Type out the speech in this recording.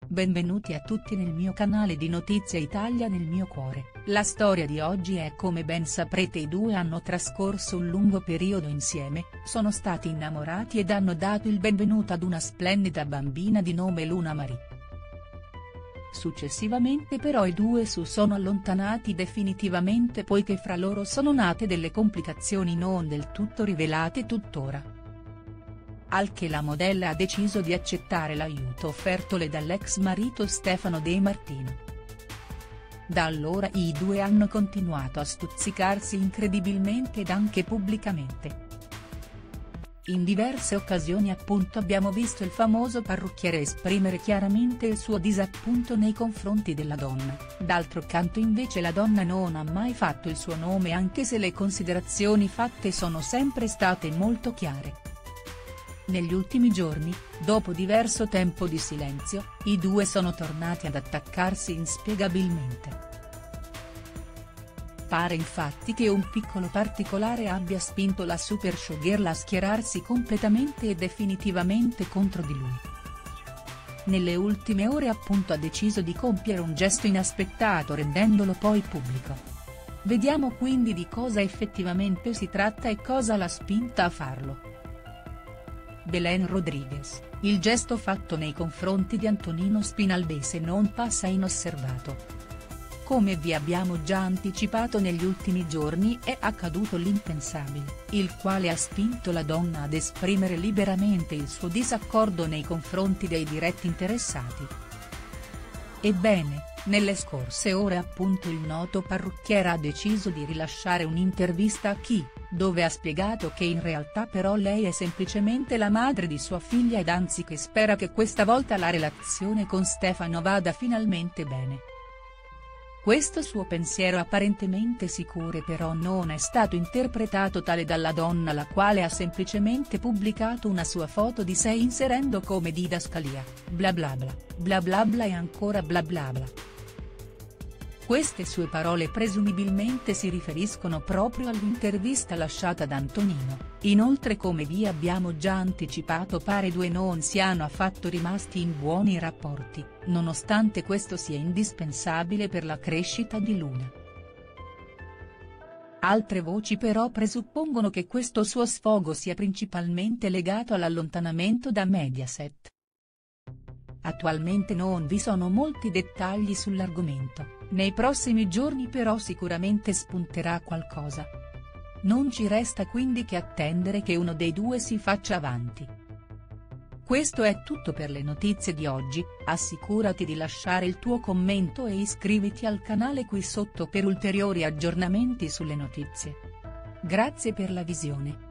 Benvenuti a tutti nel mio canale di Notizie Italia nel mio cuore. La storia di oggi è come ben saprete i due hanno trascorso un lungo periodo insieme, sono stati innamorati ed hanno dato il benvenuto ad una splendida bambina di nome Luna Marie. Successivamente però i due si sono allontanati definitivamente poiché fra loro sono nate delle complicazioni non del tutto rivelate tuttora. Al che la modella ha deciso di accettare l'aiuto offertole dall'ex marito Stefano De Martino. Da allora i due hanno continuato a stuzzicarsi incredibilmente ed anche pubblicamente. In diverse occasioni appunto abbiamo visto il famoso parrucchiere esprimere chiaramente il suo disappunto nei confronti della donna, d'altro canto invece la donna non ha mai fatto il suo nome anche se le considerazioni fatte sono sempre state molto chiare. Negli ultimi giorni, dopo diverso tempo di silenzio, i due sono tornati ad attaccarsi inspiegabilmente. Pare infatti che un piccolo particolare abbia spinto la super showgirl a schierarsi completamente e definitivamente contro di lui. Nelle ultime ore appunto ha deciso di compiere un gesto inaspettato rendendolo poi pubblico. Vediamo quindi di cosa effettivamente si tratta e cosa l'ha spinta a farlo. Belén Rodríguez, il gesto fatto nei confronti di Antonino Spinalbese non passa inosservato. Come vi abbiamo già anticipato negli ultimi giorni è accaduto l'impensabile, il quale ha spinto la donna ad esprimere liberamente il suo disaccordo nei confronti dei diretti interessati. Ebbene, nelle scorse ore appunto il noto parrucchiere ha deciso di rilasciare un'intervista a Chi, dove ha spiegato che in realtà però lei è semplicemente la madre di sua figlia ed anzi che spera che questa volta la relazione con Stefano vada finalmente bene. Questo suo pensiero apparentemente sicuro però non è stato interpretato tale dalla donna, la quale ha semplicemente pubblicato una sua foto di sé inserendo come didascalia, bla bla bla, bla bla bla e ancora bla bla bla. Queste sue parole presumibilmente si riferiscono proprio all'intervista lasciata da Antonino, inoltre come vi abbiamo già anticipato pare i due non siano affatto rimasti in buoni rapporti, nonostante questo sia indispensabile per la crescita di Luna. Altre voci però presuppongono che questo suo sfogo sia principalmente legato all'allontanamento da Mediaset. Attualmente non vi sono molti dettagli sull'argomento, nei prossimi giorni però sicuramente spunterà qualcosa. Non ci resta quindi che attendere che uno dei due si faccia avanti. Questo è tutto per le notizie di oggi, assicurati di lasciare il tuo commento e iscriviti al canale qui sotto per ulteriori aggiornamenti sulle notizie. Grazie per la visione.